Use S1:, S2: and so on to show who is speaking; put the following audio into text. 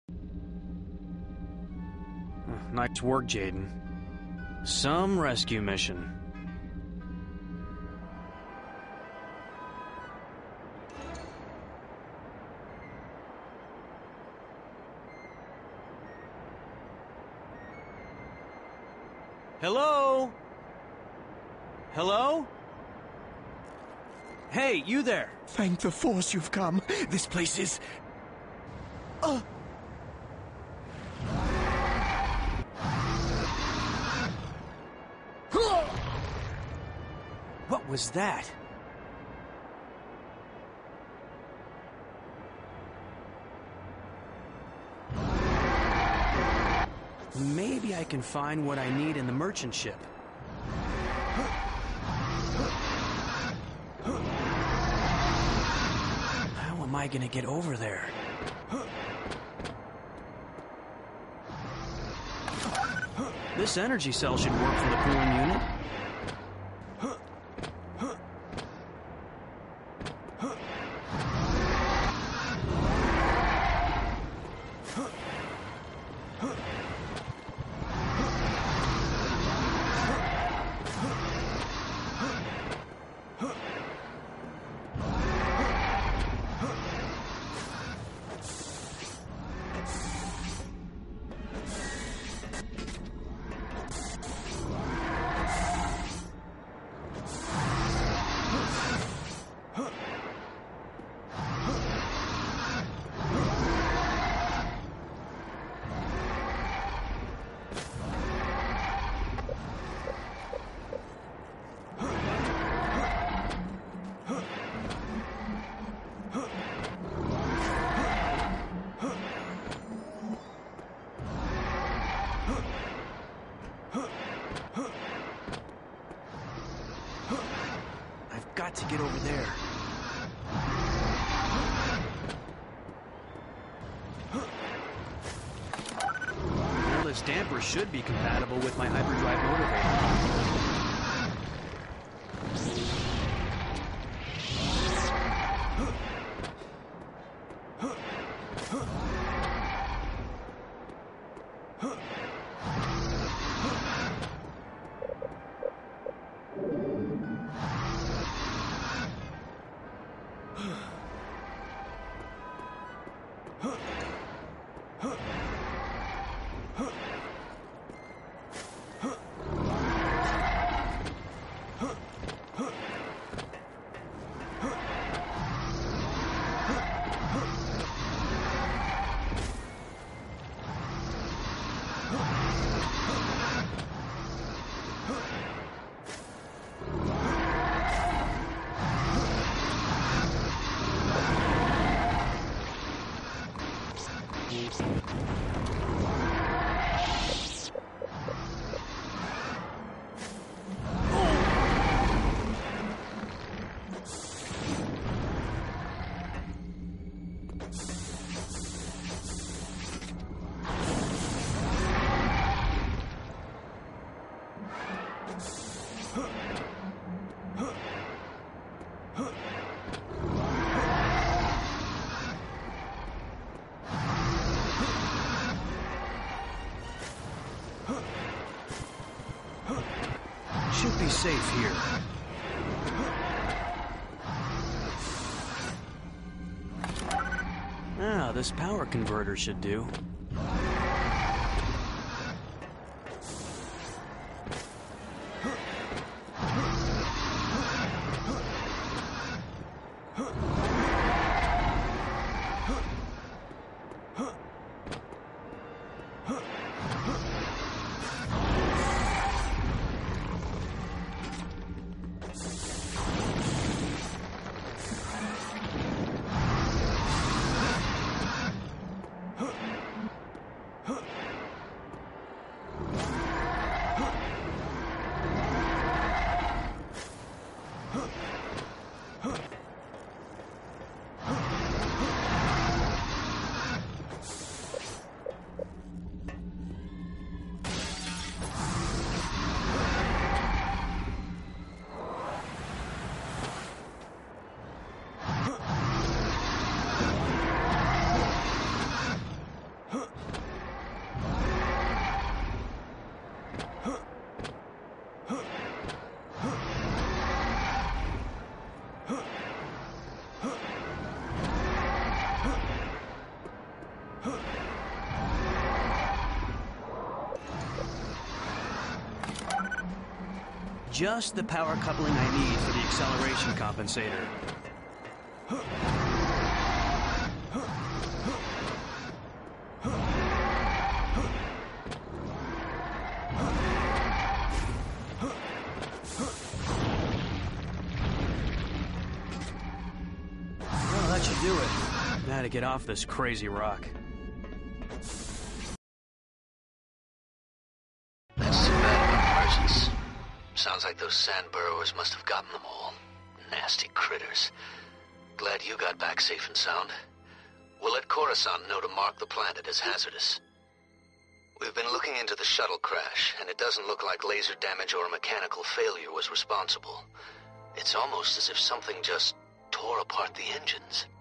S1: Nice work, Jaden. Some rescue mission. Hello? Hello? Hey, you there!
S2: Thank the Force you've come. This place is...
S1: What was that? Maybe I can find what I need in the merchant ship. How am I gonna get over there? This energy cell should work for the cooling unit. Got to get over there. Well, this damper should be compatible with my hyperdrive motivator. Should be safe here. Ah, this power converter should do. just the power coupling I need for the acceleration compensator. Well, that should do it. Now to get off this crazy rock.
S3: That's too bad about emergence. Sounds like those sand burrowers must have gotten them all. Nasty critters. Glad you got back safe and sound. We'll let Coruscant know to mark the planet as hazardous. We've been looking into the shuttle crash, and it doesn't look like laser damage or mechanical failure was responsible. It's almost as if something just tore apart the engines.